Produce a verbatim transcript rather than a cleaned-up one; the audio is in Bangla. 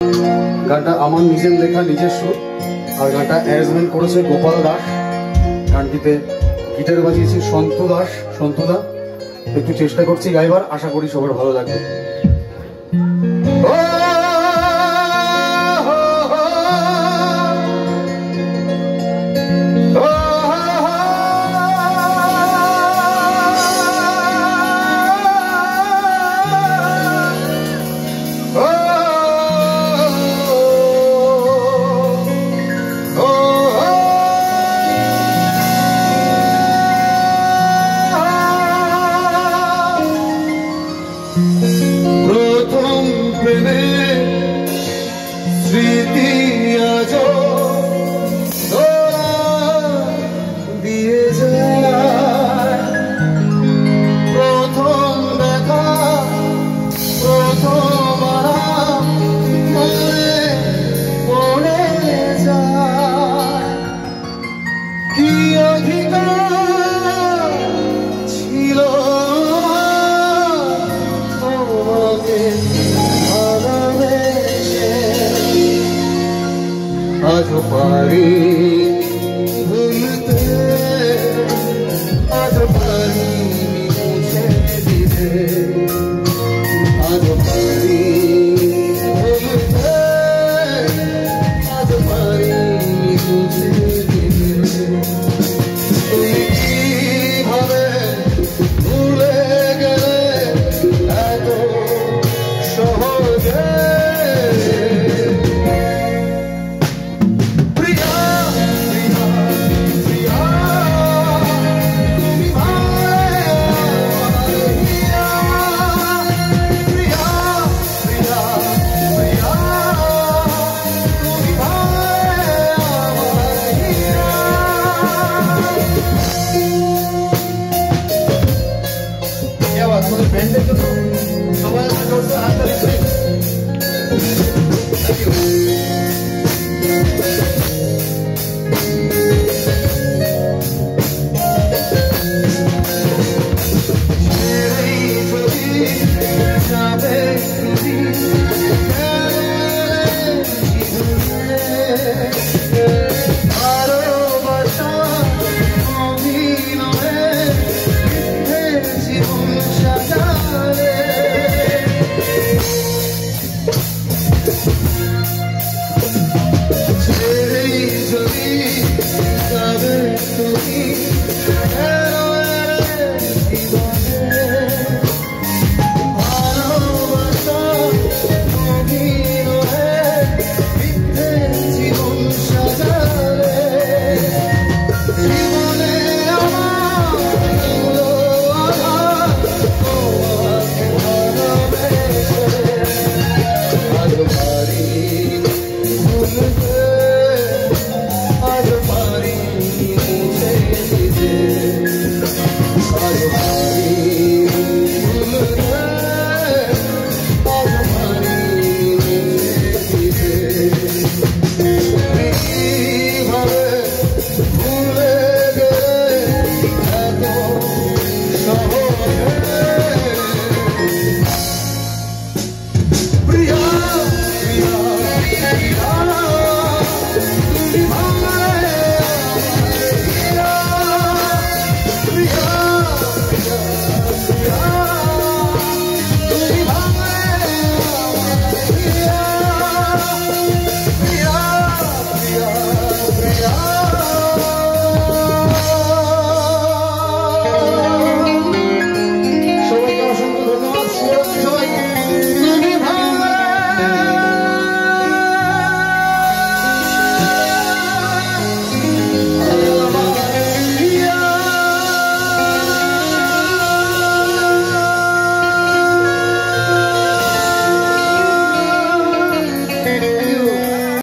গানটা আমার নিজের লেখা, নিজের সুর, আর গানটা অ্যারেঞ্জমেন্ট করেছে গোপাল দাস। গানটিতে গিটার বাজিয়েছি সন্তু দাস, সন্তুদা। একটু চেষ্টা করছি গাইবার, আশা করি সবার ভালো লাগবে। স্মৃতি আজ দিয়ে যায়, প্রথম দেখা প্রথম মনে পড়ে যায়। কি অধিকার ছিল তোমাকে আজও পারি ভুলতে, আজও পারি মুছে দিতে, আজও পারি ভুলতে, আজও পারি মুছে দিতে। তুমি কিভাবে ভুলে গেলে এত সহজে? Hey,